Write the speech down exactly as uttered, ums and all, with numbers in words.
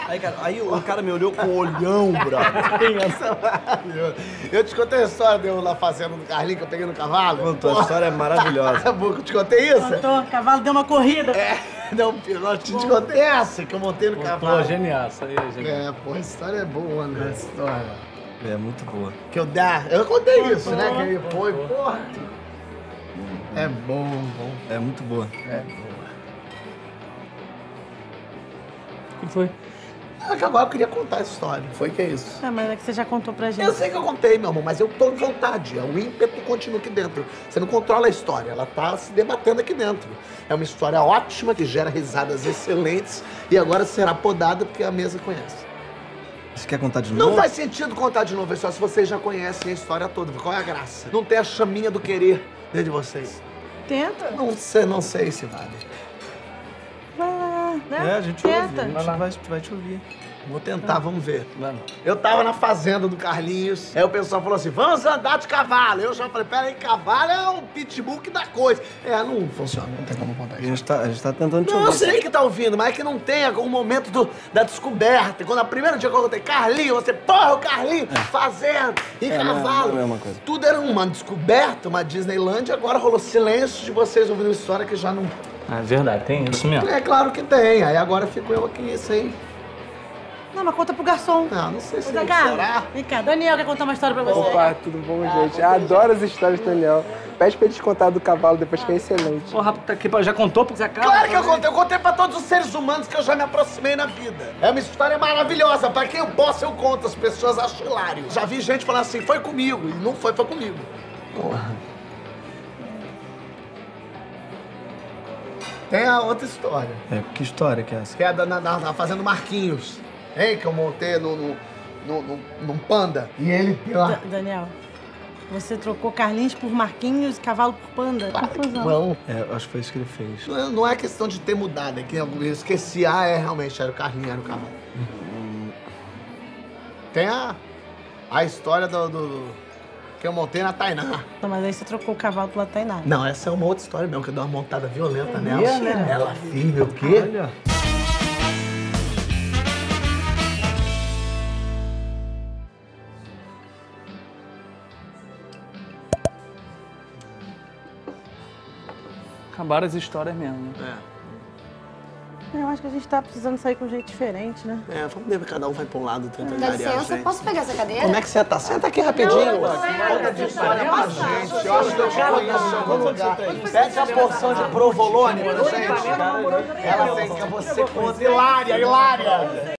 Aí, cara, aí o cara me olhou com um olhão, brother. Essa é maravilhosa. Eu te contei a história de eu lá fazendo do Carlinho que eu peguei no cavalo? Contou, a história é maravilhosa. Eu te contei isso? Contou, o cavalo deu uma corrida. É, não, eu te, te contei essa que eu montei no cavalo. Pô, genial, isso aí é genial. É, pô, a história é boa, né? Essa história. É muito boa. Que eu dá. Eu contei isso, né? Que ele foi, porra. É bom, bom. É muito boa. É boa. O que foi? É que agora eu queria contar essa história. Foi que é isso. Ah, mas é que você já contou pra gente. Eu sei que eu contei, meu amor, mas eu tô com vontade. O ímpeto continua aqui dentro. Você não controla a história, ela tá se debatendo aqui dentro. É uma história ótima, que gera risadas excelentes e agora será podada porque a mesa conhece. Você quer contar de novo? Não faz sentido contar de novo, é só se vocês já conhecem a história toda. Qual é a graça? Não tem a chaminha do querer dentro de vocês. Tenta. Não sei, não sei se vale. Vai lá, né? É, a gente ouve, Tenta. a gente vai, vai te ouvir. Vou tentar, vamos ver. Não, não. Eu tava na fazenda do Carlinhos, aí o pessoal falou assim, vamos andar de cavalo. Eu já falei, peraí, cavalo é um pitbull que dá coisa. É, não funciona, não tem como contar A isso. gente tá, a gente tá tentando te Não, eu ouvir. sei que tá ouvindo, mas é que não tem algum momento do, da descoberta. Quando a primeira dia que eu contei Carlinhos, você, porra, o Carlinhos, fazenda, em É, não é- cavalo. não é a mesma coisa. Tudo era uma descoberta, uma Disneyland, agora rolou silêncio de vocês ouvindo história que já não... É verdade, tem isso mesmo. É claro que tem, aí agora fico eu aqui sem... Não, mas conta pro garçom. Não, não sei se Ô, Zé Carlos, será. vem cá, Daniel quer contar uma história pra você. Opa, tudo bom, gente? Adoro as histórias do Daniel. Pede pra eles contar do cavalo depois, que é excelente. Porra, puta que pariu, já contou pro Zé Carlos? Claro que eu contei, eu contei pra todos os seres humanos que eu já me aproximei na vida. É uma história maravilhosa, pra quem eu posso eu conto, as pessoas acham hilário. Já vi gente falando assim, foi comigo, e não foi, foi comigo. Porra. Tem a outra história, É, que história que é essa? que é da, na, na, na Fazenda Marquinhos, hein, que eu montei no, no, no, no, num panda, e ele deu Da- uma... Daniel, você trocou Carlinhos por Marquinhos e cavalo por panda? Claro que Confusão. não. É, eu acho que foi isso que ele fez. Não é- Não é questão de ter mudado, é que eu esqueci, ah, é, realmente, era o Carlinhos, era o cavalo. Tem a, a história do, do- que eu montei na Tainá. Não, mas aí você trocou o cavalo pela Tainá. Não, essa é uma outra história mesmo, que eu dei uma montada violenta nela. mentira. Ela firme o quê? Olha. Acabaram as histórias mesmo. É, Eu acho que a gente tá precisando sair com um jeito diferente, né? é, vamos ver, cada um vai pra um lado, tenta Dá angariar licença, gente. posso pegar essa cadeira? Como é que você tá? Senta aqui rapidinho. Conta de história pra gente. Eu acho que eu te conheço em algum lugar. Pede a porção de provolone pra gente. Ela tem que você conta. Hilária, hilária.